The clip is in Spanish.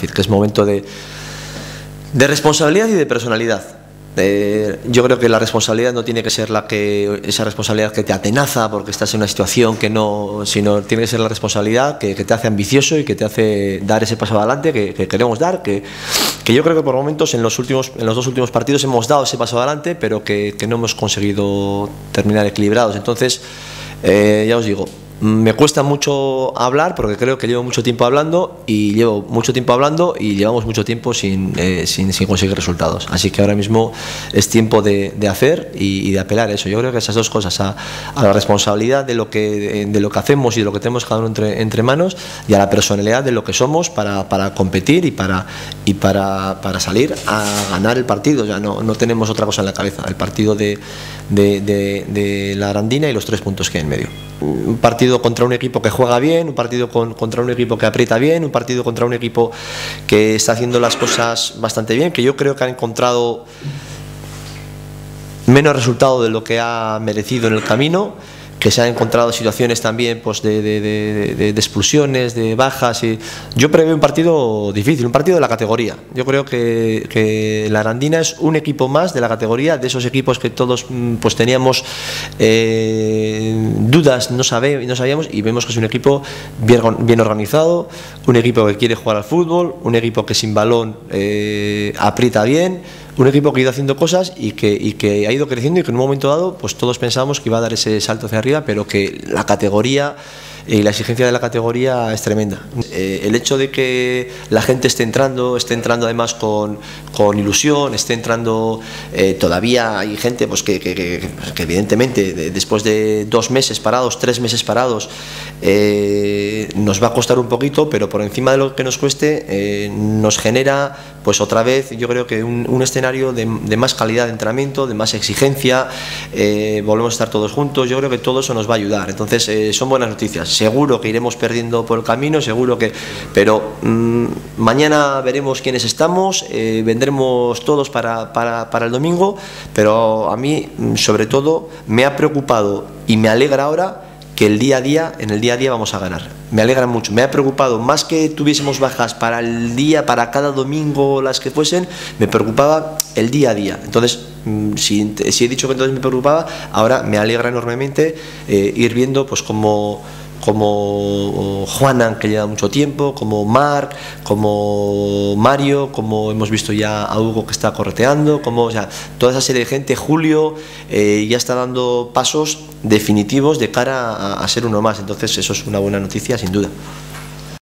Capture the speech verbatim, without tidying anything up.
decir, que es momento de, de responsabilidad y de personalidad. Eh, yo creo que la responsabilidad no tiene que ser la que esa responsabilidad que te atenaza porque estás en una situación que no, sino tiene que ser la responsabilidad que, que te hace ambicioso y que te hace dar ese paso adelante que, que queremos dar, que, que yo creo que por momentos en los últimos en los dos últimos partidos hemos dado ese paso adelante, pero que, que no hemos conseguido terminar equilibrados. Entonces, eh, ya os digo, me cuesta mucho hablar porque creo que llevo mucho tiempo hablando y llevo mucho tiempo hablando y llevamos mucho tiempo sin, eh, sin, sin conseguir resultados. Así que ahora mismo es tiempo de, de hacer y, y de apelar a eso. Yo creo que esas dos cosas, a, a la responsabilidad de lo, que, de lo que hacemos y de lo que tenemos cada uno entre, entre manos y a la personalidad de lo que somos para, para competir y, para, y para, para salir a ganar el partido. Ya no, no tenemos otra cosa en la cabeza, el partido de, de, de, de la Arandina y los tres puntos que hay en medio. Un partido contra un equipo que juega bien, un partido con, contra un equipo que aprieta bien, un partido contra un equipo que está haciendo las cosas bastante bien, que yo creo que han encontrado menos resultado de lo que ha merecido en el camino, que se han encontrado situaciones también pues, de, de, de, de, de expulsiones, de bajas. Y yo preveo un partido difícil, un partido de la categoría. Yo creo que, que la Arandina es un equipo más de la categoría, de esos equipos que todos pues, teníamos eh, dudas, no, sabe, no sabíamos, y vemos que es un equipo bien, bien organizado, un equipo que quiere jugar al fútbol, un equipo que sin balón eh, aprieta bien, un equipo que ha ido haciendo cosas y que, y que ha ido creciendo y que en un momento dado pues todos pensábamos que iba a dar ese salto hacia arriba, pero que la categoría y la exigencia de la categoría es tremenda. Eh, el hecho de que la gente esté entrando, esté entrando además con, con ilusión, esté entrando, eh, todavía hay gente pues que, que, que, que evidentemente de, después de dos meses parados, tres meses parados, eh, nos va a costar un poquito, pero por encima de lo que nos cueste, eh, nos genera pues otra vez, yo creo que un, un escenario de, de más calidad de entrenamiento, de más exigencia, eh, volvemos a estar todos juntos, yo creo que todo eso nos va a ayudar. Entonces eh, son buenas noticias. Seguro que iremos perdiendo por el camino, seguro que, pero mmm, mañana veremos quiénes estamos, eh, vendremos todos para, para, para el domingo, pero a mí sobre todo me ha preocupado y me alegra ahora que el día a día, en el día a día vamos a ganar. Me alegra mucho, me ha preocupado más que tuviésemos bajas para el día, para cada domingo, las que fuesen, me preocupaba el día a día. Entonces, si, si he dicho que entonces me preocupaba, ahora me alegra enormemente eh, ir viendo pues como como Juanan, que lleva mucho tiempo, como Marc, como Mario, como hemos visto ya a Hugo que está correteando, como, o sea, toda esa serie de gente, Julio, eh, ya está dando pasos definitivos de cara a, a ser uno más. Entonces eso es una buena noticia sin duda.